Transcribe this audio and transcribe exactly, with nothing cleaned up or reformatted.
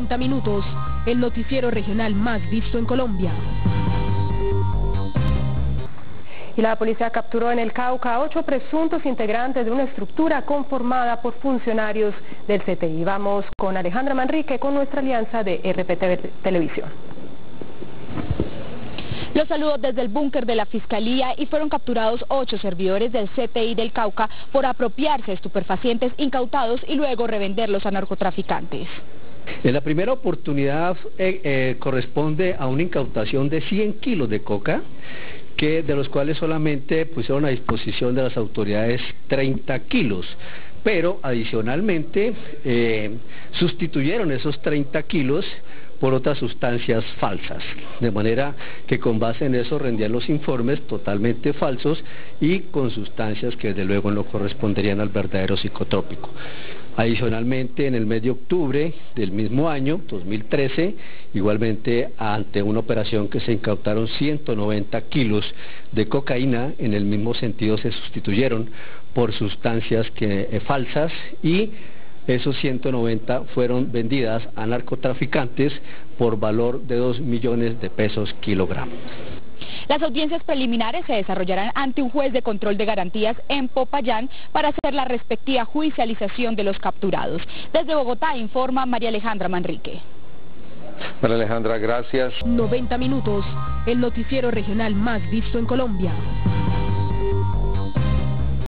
noventa minutos, el noticiero regional más visto en Colombia. Y la policía capturó en el Cauca a ocho presuntos integrantes de una estructura conformada por funcionarios del C T I. Vamos con Alejandra Manrique con nuestra alianza de R P T V Televisión. Los saludos desde el búnker de la Fiscalía y fueron capturados ocho servidores del C T I del Cauca por apropiarse de estupefacientes incautados y luego revenderlos a narcotraficantes. En la primera oportunidad eh, eh, corresponde a una incautación de cien kilos de coca, que de los cuales solamente pusieron a disposición de las autoridades treinta kilos. Pero adicionalmente eh, sustituyeron esos treinta kilos por otras sustancias falsas, de manera que con base en eso rendían los informes totalmente falsos y con sustancias que desde luego no corresponderían al verdadero psicotrópico. Adicionalmente, en el mes de octubre del mismo año, dos mil trece, igualmente ante una operación que se incautaron ciento noventa kilos de cocaína, en el mismo sentido se sustituyeron por sustancias que, eh, falsas y esos ciento noventa fueron vendidas a narcotraficantes por valor de dos millones de pesos kilogramo. Las audiencias preliminares se desarrollarán ante un juez de control de garantías en Popayán para hacer la respectiva judicialización de los capturados. Desde Bogotá informa María Alejandra Manrique. María Alejandra, gracias. noventa minutos, el noticiero regional más visto en Colombia.